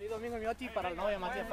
Soy Domingo MIOTTI para la novia Matías.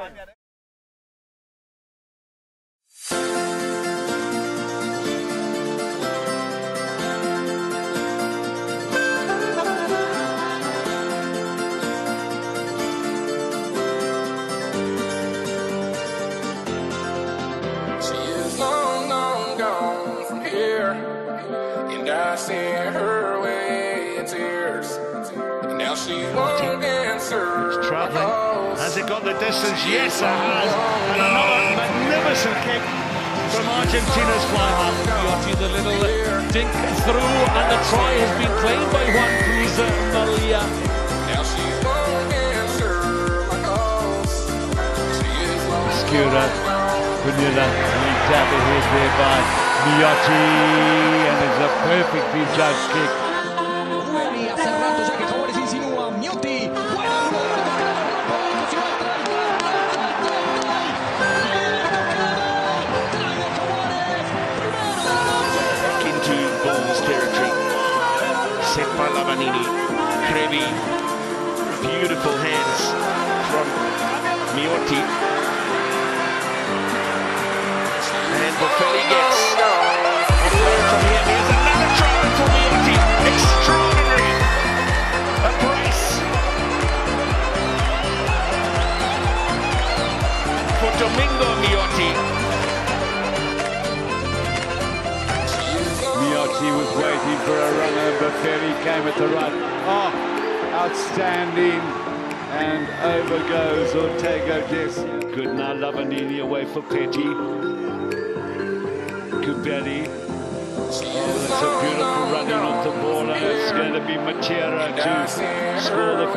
I sent her away in tears. Now she won't answer. It's travelling. Has it got the distance? Yes, it has. And another magnificent kick from Argentina's fly half. MIOTTI, the little dink through, and the try has been claimed by Juan Cruz Maria. Now she won't answer my calls. She is long. Skura, Vanilla, linked out the head there by MIOTTI, and it's a perfectly judged kick. Ha cerrato ya que Jaguares insinúa. MIOTTI, buena Back into Bulls territory. Set by Lavanini. Crevi. Beautiful hands from MIOTTI. And Boffelli gets from here. Here's another try for MIOTTI. Extraordinary. A brace for Domingo MIOTTI. MIOTTI was waiting for a runner, Boffelli came at the run. Oh, outstanding. And over goes Ortega Jesse. Good now, Lavanini away for Petty. Kubeli. Oh, that's a beautiful running off the ball, and it's going to be Matera to score the...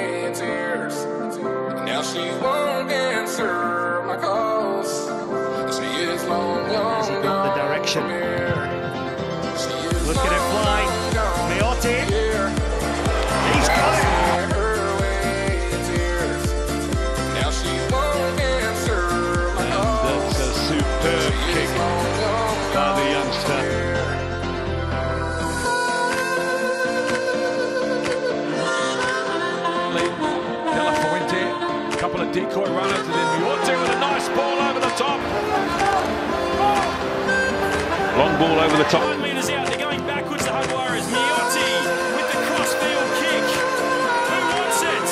Now she won't answer my calls. She is long, Has he got the direction? Look at it fly. MIOTTI. He's got it. Now she won't answer my calls. That's a superb kick by the youngster. Couple of decoy runners, and then MIOTTI with a nice ball over the top. Long ball over the top. 9 metres out, they're going backwards, the Jaguares. MIOTTI with the crossfield kick. Who wants it?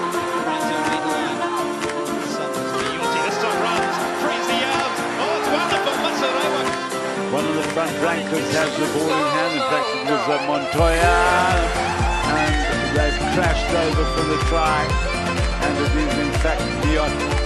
MIOTTI this time runs, frees the out. Oh, it's wonderful, Masarewa. One of the front rankers has the ball in hand. In fact, it was Montoya, and they've crashed over for the try. And it is in fact MIOTTI.